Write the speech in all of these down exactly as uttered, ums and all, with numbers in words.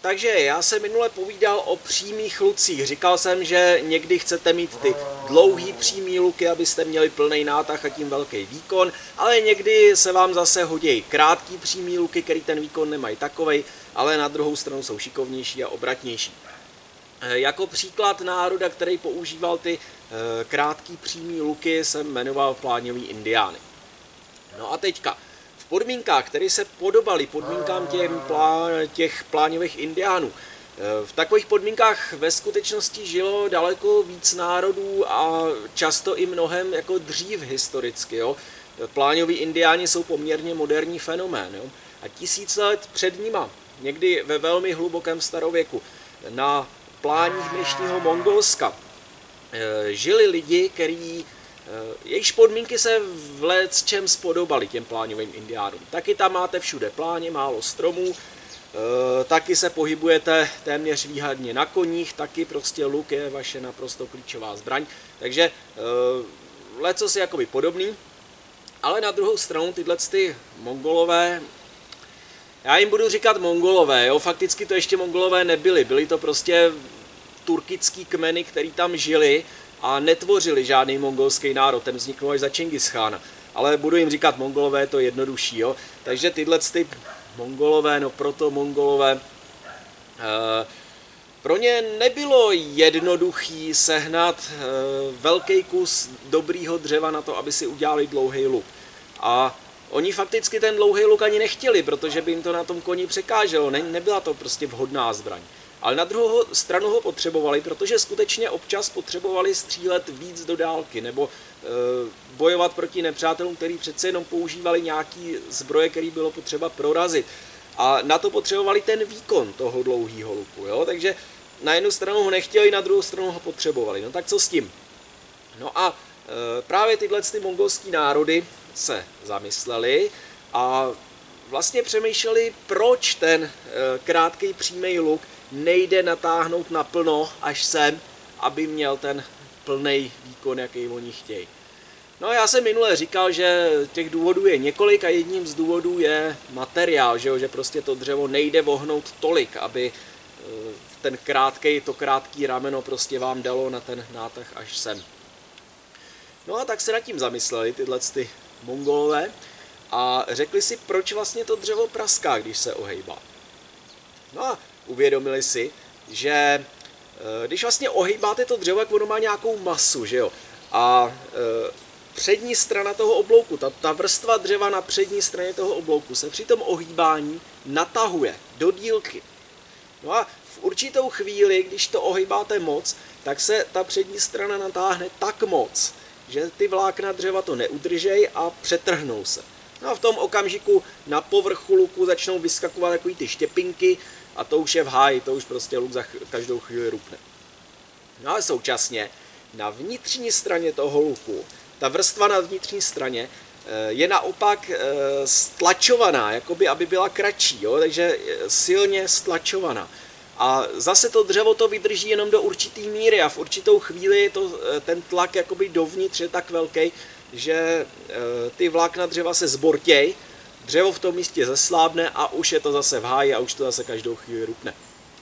Takže já jsem minule povídal o přímých lucích. Říkal jsem, že někdy chcete mít ty dlouhý přímý luky, abyste měli plný nátah a tím velký výkon, ale někdy se vám zase hodí krátký přímý luky, který ten výkon nemají takovej, ale na druhou stranu jsou šikovnější a obratnější. Jako příklad národa, který používal ty krátký přímý luky, jsem jmenoval pláňový indiány. No a teďka, v podmínkách, které se podobaly podmínkám těm plá, těch pláňových indiánů, v takových podmínkách ve skutečnosti žilo daleko víc národů a často i mnohem jako dřív historicky. Jo. Pláňoví indiáni jsou poměrně moderní fenomén. Jo. A tisíc let před nima, někdy ve velmi hlubokém starověku, na pláních dnešního Mongolska, žili lidi, který jejichž podmínky se v lecčem spodobaly těm pláňovým indiánům. Taky tam máte všude pláně, málo stromů, taky se pohybujete téměř výhradně na koních, taky prostě luk je vaše naprosto klíčová zbraň. Takže lecos je jakoby podobný, ale na druhou stranu tyhle ty Mongolové, já jim budu říkat Mongolové, jo? Fakticky to ještě Mongolové nebyli, byli to prostě turkický kmeny, který tam žili a netvořili žádný mongolský národ, ten vzniknul až za Čingischána. Ale budu jim říkat Mongolové, je to jednodušší, jo. Takže tyhle ty Mongolové, no proto Mongolové, e, pro ně nebylo jednoduchý sehnat e, velký kus dobrýho dřeva na to, aby si udělali dlouhý luk. A oni fakticky ten dlouhý luk ani nechtěli, protože by jim to na tom koni překáželo, ne, nebyla to prostě vhodná zbraň. Ale na druhou stranu ho potřebovali, protože skutečně občas potřebovali střílet víc do dálky nebo e, bojovat proti nepřátelům, kteří přece jenom používali nějaký zbroje, který bylo potřeba prorazit. A na to potřebovali ten výkon toho dlouhého luku. Jo? Takže na jednu stranu ho nechtěli, na druhou stranu ho potřebovali. No tak co s tím? No a e, právě tyhle ty mongolský národy se zamysleli a vlastně přemýšleli, proč ten e, krátký přímý luk nejde natáhnout naplno až sem, aby měl ten plný výkon, jaký oni chtějí. No já jsem minule říkal, že těch důvodů je několik a jedním z důvodů je materiál, že, jo? Že prostě to dřevo nejde vohnout tolik, aby ten krátkej, to krátký rameno prostě vám dalo na ten nátah až sem. No a tak se nad tím zamysleli tyhle ty Mongolové a řekli si, proč vlastně to dřevo praská, když se ohejbá. No a uvědomili si, že když vlastně ohejbáte to dřevo, jak ono má nějakou masu, že jo? A e, přední strana toho oblouku, ta, ta vrstva dřeva na přední straně toho oblouku se při tom ohýbání natahuje do dílky. No a v určitou chvíli, když to ohejbáte moc, tak se ta přední strana natáhne tak moc, že ty vlákna dřeva to neudržej a přetrhnou se. No a v tom okamžiku na povrchu luku začnou vyskakovat takový ty štěpinky a to už je v háji, to už prostě luk za každou chvíli rupne. No ale současně na vnitřní straně toho luku, ta vrstva na vnitřní straně je naopak stlačovaná, jakoby aby byla kratší, jo? Takže silně stlačovaná. A zase to dřevo to vydrží jenom do určitý míry a v určitou chvíli to, ten tlak jakoby dovnitř je tak velký, že ty vlákna dřeva se zbortěj, dřevo v tom místě zeslábne a už je to zase v háji a už to zase každou chvíli rupne.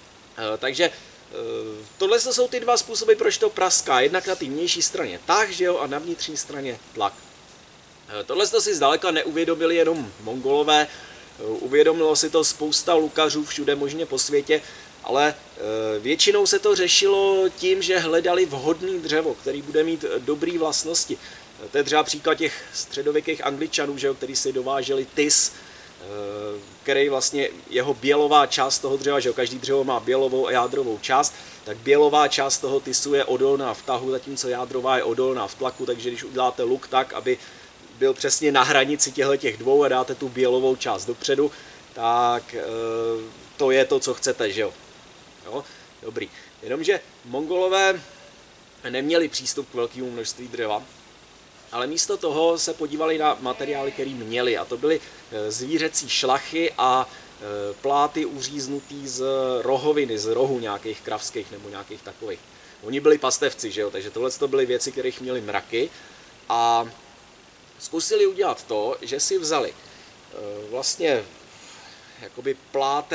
Takže tohle jsou ty dva způsoby, proč to praská. Jednak na té vnější straně tah, že jo, a na vnitřní straně tlak. Tohle si zdaleka neuvědomili jenom Mongolové, uvědomilo si to spousta lukařů všude možně po světě, ale většinou se to řešilo tím, že hledali vhodný dřevo, který bude mít dobré vlastnosti. To je třeba příklad těch středověkých Angličanů, že jo, který si dováželi tis, který vlastně jeho bělová část toho dřeva, že jo, každý dřevo má bělovou a jádrovou část, tak bělová část toho tisu je odolná v tahu, zatímco jádrová je odolná v tlaku, takže když uděláte luk tak, aby byl přesně na hranici těch dvou a dáte tu bělovou část dopředu, tak to je to, co chcete, že jo. Jo? Dobrý. Jenomže Mongolové neměli přístup k velkému množství dřeva, ale místo toho se podívali na materiály, které měli, a to byly zvířecí šlachy a pláty uříznutý z rohoviny, z rohu nějakých kravských nebo nějakých takových. Oni byli pastevci, že jo, takže tohle to byly věci, kterých měli mraky a zkusili udělat to, že si vzali vlastně jakoby plátek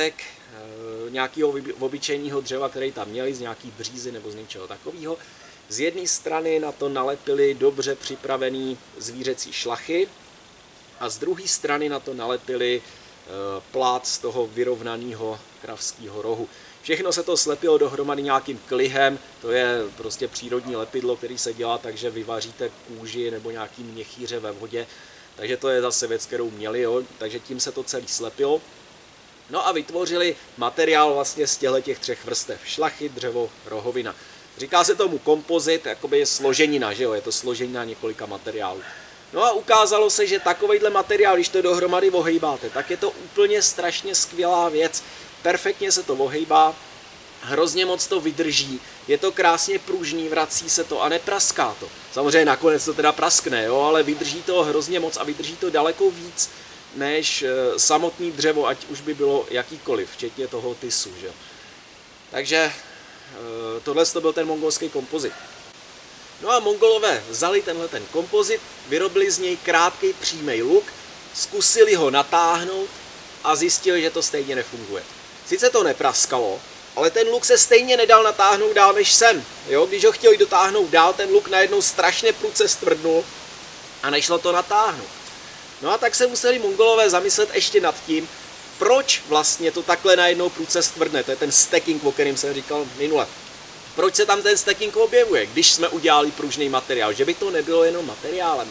nějakého obyčejného dřeva, který tam měli, z nějaký břízy nebo z něčeho takového. Z jedné strany na to nalepili dobře připravený zvířecí šlachy a z druhé strany na to nalepili plát z toho vyrovnaného kravského rohu. Všechno se to slepilo dohromady nějakým klihem, to je prostě přírodní lepidlo, který se dělá tak, že vyvaříte kůži nebo nějaký měchýře ve vodě, takže to je zase věc, kterou měli, jo? Takže tím se to celý slepilo. No a vytvořili materiál vlastně z těch třech vrstev, šlachy, dřevo, rohovina. Říká se tomu kompozit, jakoby složenina, že jo? Je to složenina několika materiálů. No a ukázalo se, že takovejhle materiál, když to dohromady ohejbáte, tak je to úplně strašně skvělá věc. Perfektně se to ohejbá, hrozně moc to vydrží, je to krásně pružný, vrací se to a nepraská to. Samozřejmě nakonec to teda praskne, jo, ale vydrží to hrozně moc a vydrží to daleko víc než samotný dřevo, ať už by bylo jakýkoliv, včetně toho tysu, že? Takže tohle to byl ten mongolský kompozit. No a Mongolové vzali tenhle ten kompozit, vyrobili z něj krátký přímý luk, zkusili ho natáhnout a zjistili, že to stejně nefunguje. Sice to nepraskalo, ale ten luk se stejně nedal natáhnout dál než sem. Jo? Když ho chtěli dotáhnout dál, ten luk najednou strašně prudce stvrdnul a nešlo to natáhnout. No a tak se museli Mongolové zamyslet ještě nad tím, proč vlastně to takhle najednou prudce stvrdne. To je ten stacking, o kterém jsem říkal minule. Proč se tam ten stacking objevuje, když jsme udělali pružný materiál? Že by to nebylo jenom materiálem.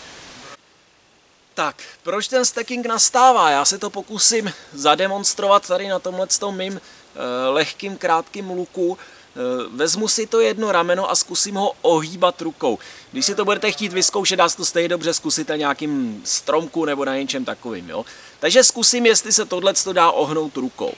Tak, proč ten stacking nastává? Já se to pokusím zademonstrovat tady na tomhletom mým e, lehkým, krátkým luku. E, vezmu si to jedno rameno a zkusím ho ohýbat rukou. Když si to budete chtít vyzkoušet, dá se to stejně dobře zkusit na nějakým stromku nebo na něčem takovým. Jo? Takže zkusím, jestli se tohleto dá ohnout rukou.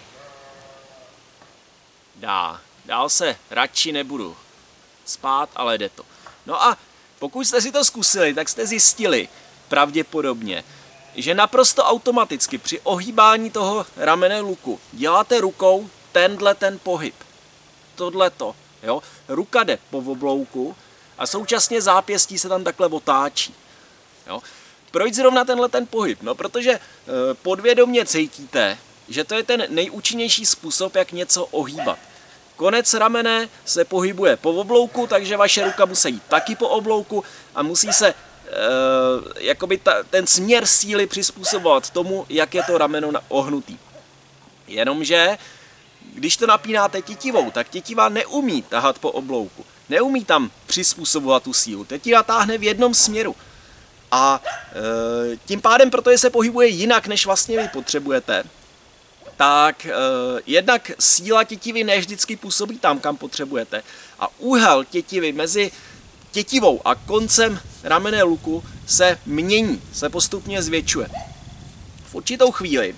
Dá. Dál se radši nebudu spát, ale jde to. No a pokud jste si to zkusili, tak jste zjistili pravděpodobně, že naprosto automaticky při ohýbání toho ramene luku děláte rukou tenhle ten pohyb. Tohleto, jo. Ruka jde po oblouku a současně zápěstí se tam takhle otáčí. Jo. Proč zrovna tenhle ten pohyb? No, protože e, podvědomě cítíte, že to je ten nejúčinnější způsob, jak něco ohýbat. Konec ramene se pohybuje po oblouku, takže vaše ruka musí jít taky po oblouku a musí se e, jakoby ta, ten směr síly přizpůsobovat tomu, jak je to rameno ohnutý. Jenomže, když to napínáte tetivou, tak tetiva neumí tahat po oblouku. Neumí tam přizpůsobovat tu sílu. Tetiva táhne v jednom směru. A e, tím pádem, protože se pohybuje jinak, než vlastně vy potřebujete, tak eh, jednak síla tětivy ne vždycky působí tam, kam potřebujete. A úhel tětivy mezi tětivou a koncem ramene luku se mění, se postupně zvětšuje. V určitou chvíli,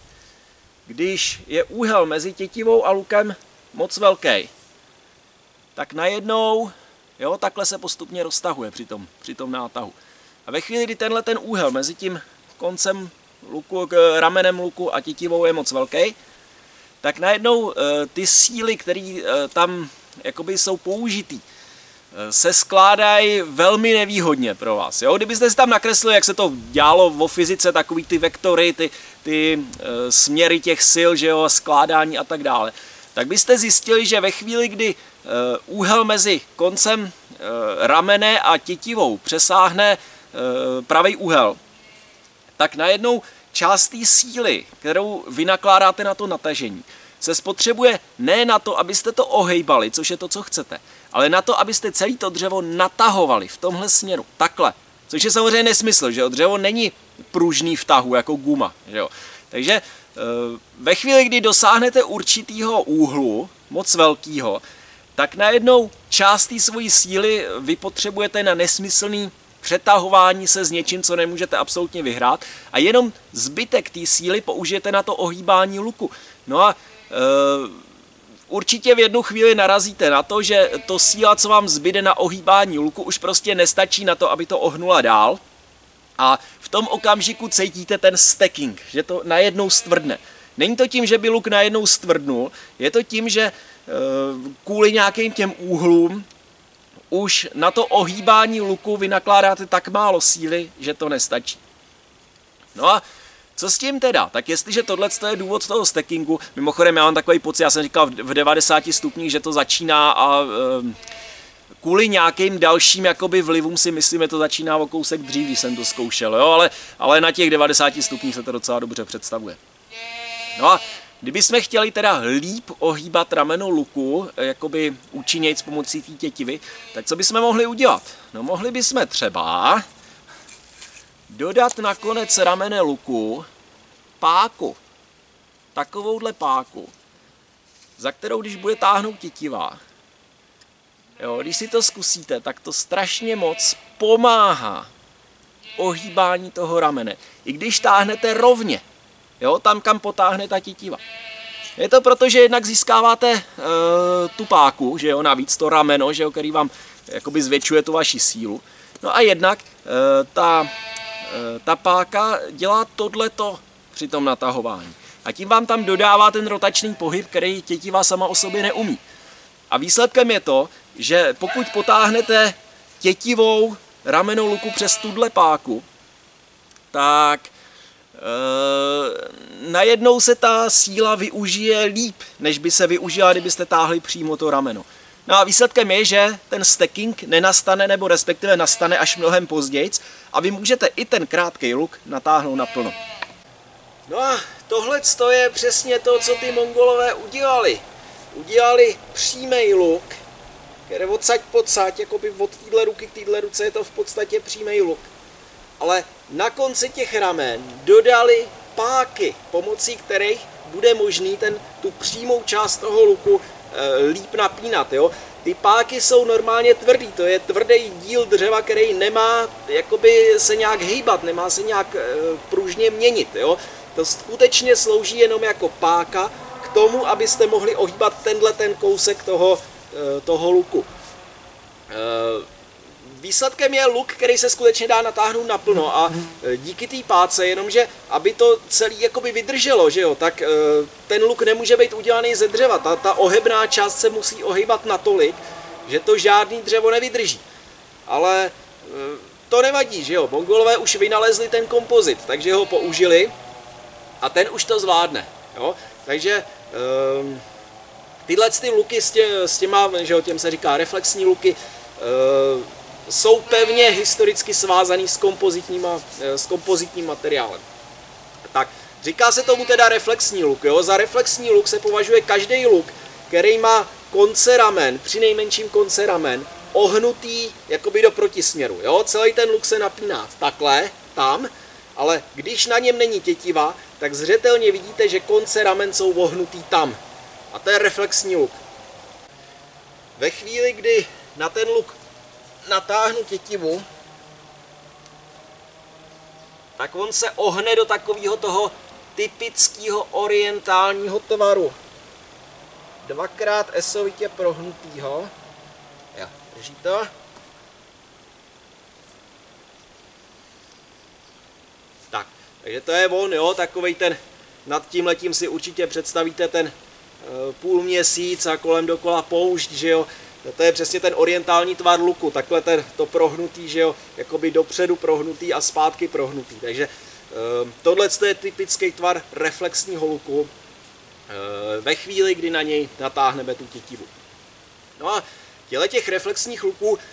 když je úhel mezi tětivou a lukem moc velký, tak najednou, jo, takhle se postupně roztahuje při tom, při tom nátahu. A ve chvíli, kdy tenhle ten úhel mezi tím koncem luku, ramenem luku a tětivou je moc velký, tak najednou ty síly, které tam jakoby jsou použitý, se skládají velmi nevýhodně pro vás. Jo? Kdybyste si tam nakreslili, jak se to dělalo vo fyzice, takový ty vektory, ty, ty směry těch sil, že jo, skládání a tak dále, tak byste zjistili, že ve chvíli, kdy úhel mezi koncem ramene a tětivou přesáhne pravý úhel, tak najednou část té síly, kterou vynakládáte na to natažení, se spotřebuje ne na to, abyste to ohejbali, což je to, co chcete, ale na to, abyste celé to dřevo natahovali v tomhle směru, takhle. Což je samozřejmě nesmysl, že jo? Dřevo není pružný v tahu, jako guma, že jo? Takže ve chvíli, kdy dosáhnete určitýho úhlu, moc velkýho, tak najednou část té svojí síly vy potřebujete na nesmyslný přetahování se s něčím, co nemůžete absolutně vyhrát, a jenom zbytek té síly použijete na to ohýbání luku. No a e, určitě v jednu chvíli narazíte na to, že to síla, co vám zbyde na ohýbání luku, už prostě nestačí na to, aby to ohnula dál. A v tom okamžiku cítíte ten stacking, že to najednou stvrdne. Není to tím, že by luk najednou stvrdnul, je to tím, že e, kvůli nějakým těm úhlům už na to ohýbání luku vy nakládáte tak málo síly, že to nestačí. No a Co s tím teda? Tak jestliže tohle je důvod toho stackingu, mimochodem já mám takový pocit, já jsem říkal v devadesáti stupních, že to začíná a e, kvůli nějakým dalším jakoby vlivům si myslím, že to začíná o kousek dřív, když jsem to zkoušel, jo? Ale, ale na těch devadesáti stupních se to docela dobře představuje. No a kdybychom chtěli teda líp ohýbat rameno luku, jakoby účinnějc pomocí té tětivy, tak co bychom mohli udělat? No mohli bychom třeba dodat na konec ramene luku páku. Takovouhle páku, za kterou když bude táhnout tětiva, jo, když si to zkusíte, tak to strašně moc pomáhá ohýbání toho ramene. I když táhnete rovně, jo, tam, kam potáhne ta tětiva. Je to proto, že jednak získáváte e, tu páku, že jo, navíc to rameno, že jo, který vám jakoby zvětšuje tu vaši sílu. No a jednak e, ta, e, ta páka dělá tohleto při tom natahování. A tím vám tam dodává ten rotační pohyb, který tětiva sama o sobě neumí. A výsledkem je to, že pokud potáhnete tětivou rameno luku přes tuhle páku, tak e, najednou se ta síla využije líp, než by se využila, kdybyste táhli přímo to rameno. No a výsledkem je, že ten stacking nenastane, nebo respektive nastane až mnohem později a vy můžete i ten krátký luk natáhnout naplno. No a tohle je přesně to, co ty Mongolové udělali. Udělali přímý luk, který odsaď pocať, jakoby od téhle ruky k téhle ruce je to v podstatě přímý luk. Ale na konci těch ramen dodali páky, pomocí kterých bude možný ten, tu přímou část toho luku e, líp napínat. Jo? Ty páky jsou normálně tvrdý, to je tvrdý díl dřeva, který nemá jakoby se nějak hýbat, nemá se nějak e, pružně měnit. Jo? To skutečně slouží jenom jako páka k tomu, abyste mohli ohýbat tenhle ten kousek toho, e, toho luku. E, Výsledkem je luk, který se skutečně dá natáhnout naplno a díky té páce, jenomže aby to celý jakoby vydrželo, že jo, tak ten luk nemůže být udělaný ze dřeva. Ta, ta ohebná část se musí ohýbat natolik, že to žádný dřevo nevydrží. Ale to nevadí, že jo, Mongolové už vynalezli ten kompozit, takže ho použili a ten už to zvládne, jo. Takže um, tyhle ty luky s, tě, s těma, že jo, těm se říká reflexní luky, uh, jsou pevně historicky svázaný s kompozitním, s kompozitním materiálem. Tak, říká se tomu teda reflexní luk. Jo? Za reflexní luk se považuje každý luk, který má konce ramen, při nejmenším konce ramen, ohnutý jakoby do protisměru. Jo? Celý ten luk se napíná takhle, tam, ale když na něm není tětiva, tak zřetelně vidíte, že konce ramen jsou ohnutý tam. A to je reflexní luk. Ve chvíli, kdy na ten luk natáhnu tětivu, tak on se ohne do takového toho typického orientálního tvaru. Dvakrát esovitě prohnutýho. Jo, drží to. Tak, takže to je on, jo, takovej ten, nad tímhletím si určitě představíte ten uh, půlměsíc a kolem dokola poušť, že jo. To je přesně ten orientální tvar luku, takhle ten, to prohnutý, že jo, jakoby dopředu prohnutý a zpátky prohnutý. Takže e, tohle je typický tvar reflexního luku e, ve chvíli, kdy na něj natáhneme tu tětivu. No a těle těch reflexních luků e,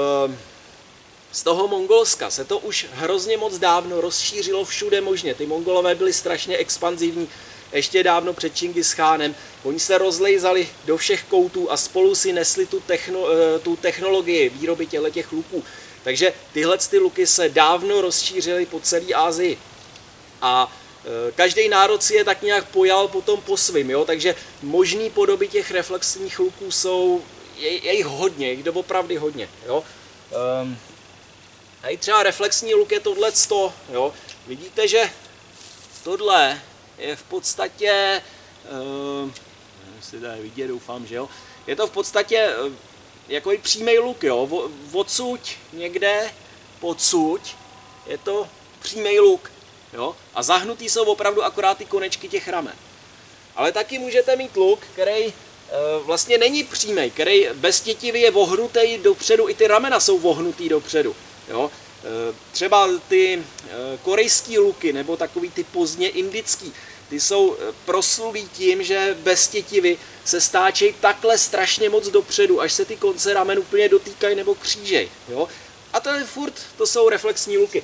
z toho Mongolska se to už hrozně moc dávno rozšířilo všude možně. Ty Mongolové byli strašně expanzivní, ještě dávno před Čingischánem. Oni se rozlejzali do všech koutů a spolu si nesli tu, techno, tu technologii výroby těch luků. Takže tyhle ty luky se dávno rozšířily po celé Asii. A e, každý národ si je tak nějak pojal potom po svým. Jo? Takže možný podoby těch reflexních luků jsou, je, je jich hodně, jich doopravdy hodně. Jo? Um, a i třeba reflexní luk je tohleto. Jo? Vidíte, že tohle je v podstatě, uh, si dá vidět, doufám, že jo, je to v podstatě uh, jako přímý luk, jo, odsuť někde, podsuť, je to přímý luk, jo, a zahnutý jsou opravdu akorát ty konečky těch ramen. Ale taky můžete mít luk, který uh, vlastně není přímý, který bez tětivy je vohnutý dopředu, i ty ramena jsou vohnutý dopředu, jo. Třeba ty korejský luky nebo takový ty pozdně indický, ty jsou proslulý tím, že bez tětivy se stáčejí takhle strašně moc dopředu, až se ty konce ramen úplně dotýkají nebo křížej. Jo? A to je furt, to jsou reflexní luky.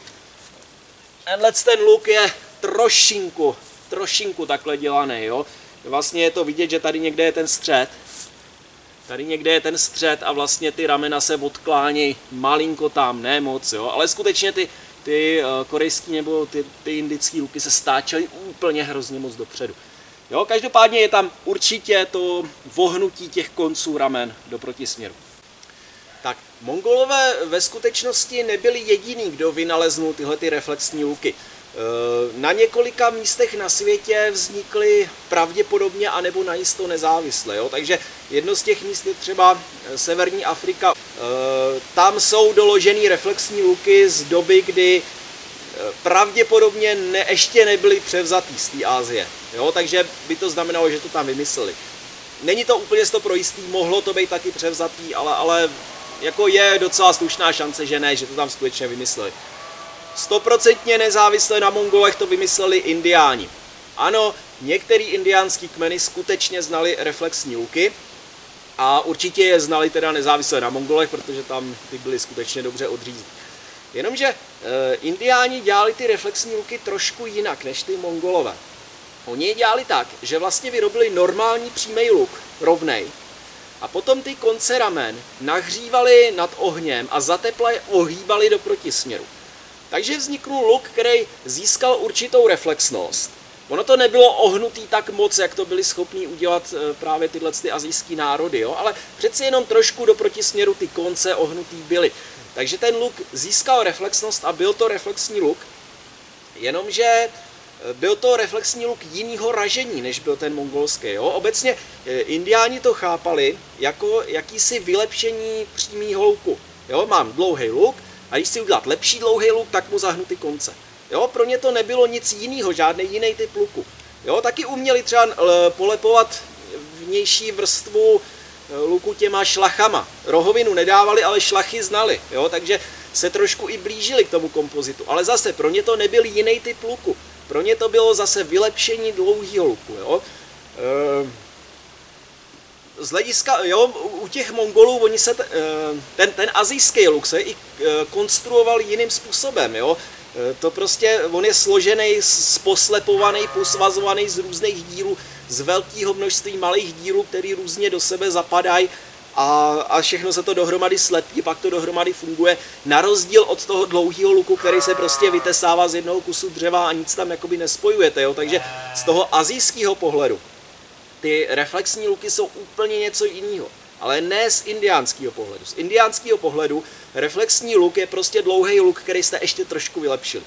Tenhle ten luk je trošinku, trošinku takhle dělaný. Jo? Vlastně je to vidět, že tady někde je ten střed. Tady někde je ten střed a vlastně ty ramena se odklánějí malinko tam, ne moc, jo? Ale skutečně ty, ty korejský nebo ty, ty indický luky se stáčely úplně hrozně moc dopředu. Jo? Každopádně je tam určitě to vohnutí těch konců ramen do protisměru. Tak, Mongolové ve skutečnosti nebyli jediní, kdo vynaleznul tyhle ty reflexní luky. Na několika místech na světě vznikly pravděpodobně anebo najisto nezávisle. Jo? Takže jedno z těch míst je třeba severní Afrika. Tam jsou doložený reflexní luky z doby, kdy pravděpodobně ne, ještě nebyly převzatý z té Asie. Jo? Takže by to znamenalo, že to tam vymysleli. Není to úplně sto pro jistý, mohlo to být taky převzatý, ale, ale jako je docela slušná šance, že ne, že to tam skutečně vymysleli. Stoprocentně nezávisle na Mongolech to vymysleli Indiáni. Ano, některý indiánský kmeny skutečně znali reflexní luky a určitě je znali teda nezávisle na Mongolech, protože tam ty byly skutečně dobře odřízlí. Jenomže e, Indiáni dělali ty reflexní luky trošku jinak než ty Mongolové. Oni je dělali tak, že vlastně vyrobili normální přímý luk, rovnej, a potom ty konce ramen nahřívali nad ohněm a za tepla je ohýbali do protisměru. Takže vzniknul luk, který získal určitou reflexnost. Ono to nebylo ohnutý tak moc, jak to byli schopni udělat právě tyhle ty asijský národy, jo? Ale přeci jenom trošku do protisměru ty konce ohnutý byly. Takže ten luk získal reflexnost a byl to reflexní luk, jenomže byl to reflexní luk jinýho ražení, než byl ten mongolský. Jo? Obecně Indiáni to chápali jako jakýsi vylepšení přímého luku. Jo? Mám dlouhý luk, a když si udělat lepší dlouhý luk, tak mu zahnu ty konce. Jo, pro ně to nebylo nic jiného, žádný jiný typ luku. Jo, taky uměli třeba polepovat vnější vrstvu luku těma šlachama. Rohovinu nedávali, ale šlachy znali. Jo, takže se trošku i blížili k tomu kompozitu. Ale zase pro ně to nebyl jiný typ luku. Pro ně to bylo zase vylepšení dlouhého luku. Jo. E Z hlediska, jo, u těch Mongolů, oni se, ten, ten asijský luk se i konstruoval jiným způsobem, jo. To prostě, on je složený, poslepovaný, posvazovaný z různých dílů, z velkého množství malých dílů, které různě do sebe zapadají a, a všechno se to dohromady slepí, pak to dohromady funguje, na rozdíl od toho dlouhého luku, který se prostě vytesává z jednoho kusu dřeva a nic tam jakoby nespojujete, jo. Takže z toho asijského pohledu ty reflexní luky jsou úplně něco jiného, ale ne z indiánského pohledu. Z indiánského pohledu reflexní luk je prostě dlouhý luk, který jste ještě trošku vylepšili.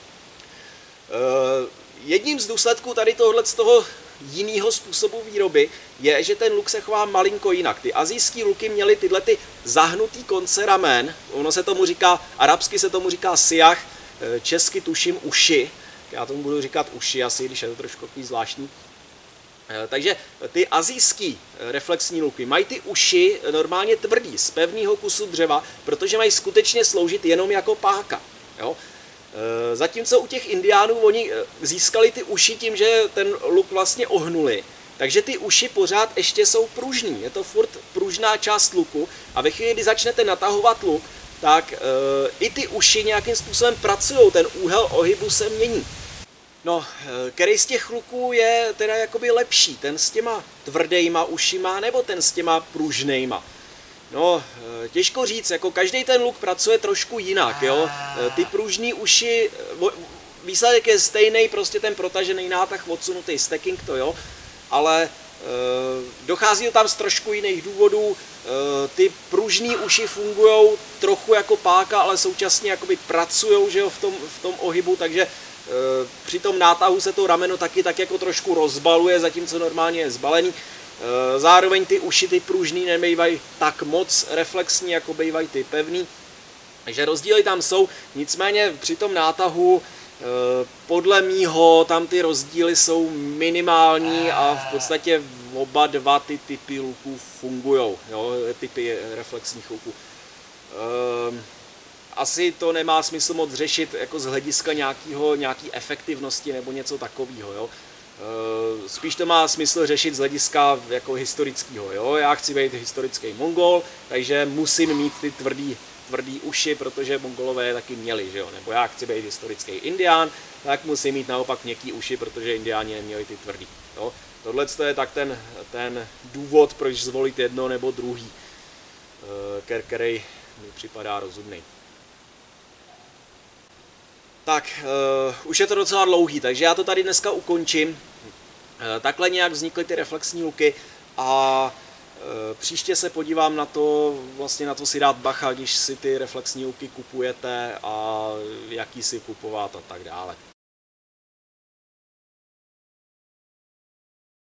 Jedním z důsledků tady tohle z toho jiného způsobu výroby je, že ten luk se chová malinko jinak. Ty asijský luky měly tyhle ty zahnutý konce ramen, ono se tomu říká, arabsky se tomu říká siach, česky tuším uši, já tomu budu říkat uši asi, když je to trošku takový zvláštní. Takže ty asijský reflexní luky mají ty uši normálně tvrdý, z pevného kusu dřeva, protože mají skutečně sloužit jenom jako páka. Jo? Zatímco u těch Indiánů oni získali ty uši tím, že ten luk vlastně ohnuli. Takže ty uši pořád ještě jsou pružný, je to furt pružná část luku a ve chvíli, kdy začnete natahovat luk, tak e, i ty uši nějakým způsobem pracují, ten úhel ohybu se mění. No, který z těch luků je teda jakoby lepší? Ten s těma tvrdejma ušima nebo ten s těma pružnejma? No, těžko říct, jako každý ten luk pracuje trošku jinak, jo. Ty pružný uši, výsledek je stejný, prostě ten protažený nátah, odsunutý stacking, to jo, ale e, dochází tam z trošku jiných důvodů. E, ty pružný uši fungují trochu jako páka, ale současně jakoby pracujou, že jo, v tom, v tom ohybu, takže při tom nátahu se to rameno taky tak jako trošku rozbaluje, zatímco normálně je zbalený. Zároveň ty uši, ty pružný, nebývají tak moc reflexní, jako bývají ty pevný. Takže rozdíly tam jsou, nicméně při tom nátahu podle mýho tam ty rozdíly jsou minimální a v podstatě oba dva ty typy luků fungují, jo, typy reflexních luků. asi to nemá smysl moc řešit jako z hlediska nějakého, nějaký efektivnosti nebo něco takového, jo. Spíš to má smysl řešit z hlediska jako historického, jo. Já chci být historický Mongol, takže musím mít ty tvrdý, tvrdý uši, protože Mongolové je taky měli, že jo. Nebo já chci být historický Indián, tak musím mít naopak měkký uši, protože Indiáni neměli ty tvrdý, jo. Tohle je tak ten, ten důvod, proč zvolit jedno nebo druhý, který mi připadá rozumný. Tak, uh, už je to docela dlouhý, takže já to tady dneska ukončím. Uh, takhle nějak vznikly ty reflexní luky a uh, příště se podívám na to, vlastně na to si dát bacha, když si ty reflexní luky kupujete a jaký si kupovat a tak dále.